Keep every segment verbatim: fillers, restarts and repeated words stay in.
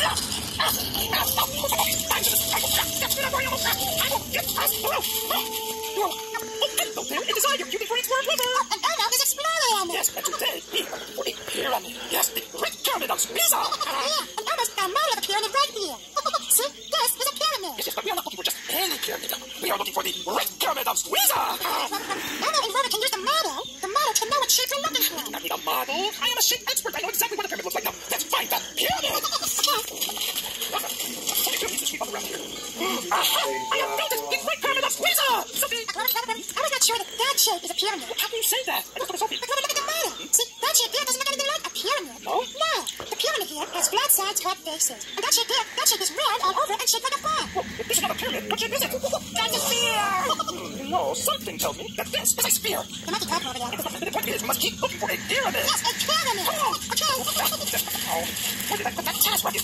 There it is I, your cutie friend, Squirt River. And Elmo is exploring. Yes, and today we are for a pyramid. Yes, the Great Pyramid of Giza. Yeah, and Elmo's got a model of a pyramid right here. See, this is a pyramid. Yes, yes, but we are not looking for just any pyramid. We are looking for the Great Pyramid of Giza. Elmo and Rover can use the model, the model to know what shape we're looking for. I need a model. I am a shape expert. I know exactly what a pyramid looks like. Now, let's find the pyramid. Only two needs to sweep up around here. Aha! I have built it! The Great Pyramid of Giza! Sophie! I was not sure that that shape is a pyramid. How can you say that? I just told Sophie. But when we look at the model, see, that shape there doesn't look anything like a pyramid. No? No. The pyramid here has flat sides, cut faces. And that shape there, that shape is round all over and shaped like a bar. Well, if this is not a pyramid, what shape is it? That's a sphere! No, something tells me that this is a sphere. There might be trouble over there. The point is, we must keep looking for a pyramid. Yes, a pyramid. Come on. Okay. Oh, where did I put that task rocket?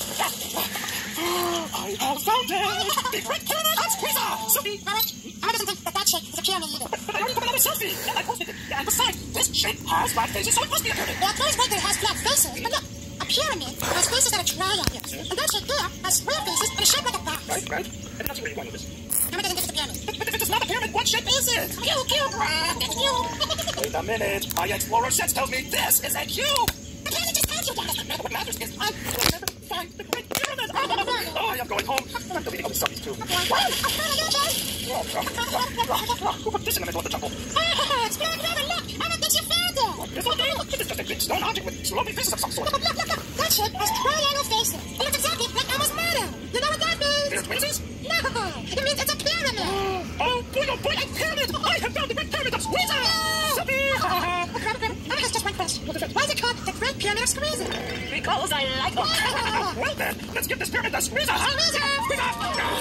I have found it! The Great Pyramid of Giza! Sophie! Robert, Elmo doesn't think that that shape is a pyramid either. But I already took another selfie! Yeah, I posted it. Yeah, and besides, this shape has flat faces, so it must be a pyramid. Yeah, it's right that it has flat faces, but look, a pyramid has faces that are triangles. Yes. And that shape there has square faces and a shape like a box. Right, right. I did not see where you're going with this. Elmo doesn't think it's a pyramid. But, but if it's not a pyramid, what shape is it? Cube, cube, it's cube. Wait a minute. My Explorer sense tells me this is a cube! The pyramid just told you that. What matters is I will never find the Great Pyramid! Oh, I am going home. I'm deleting other selfies too. Oh, who put this in the middle of the jungle? Oh, Explorer Robert, look! Elmo thinks you found it. This one, this is just a big stone object with sloping faces of some sort. Look, look, look, look. That shape has triangle faces. It looks exactly like Elmo's model. You know what that means? They're twinsies? No, it means it's a pyramid. Oh, boy, oh boy, a pyramid! I have found the Great Pyramid of Giza! Sophie! Elmo has just one question. Why is it called the Great Pyramid of Squeezer? Because I like them. Well then, let's give this pyramid a squeeze.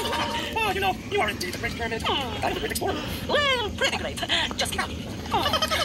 Oh, you know, you are indeed a great pyramid. I'm a great explorer. Well, pretty great. Just kidding. Oh,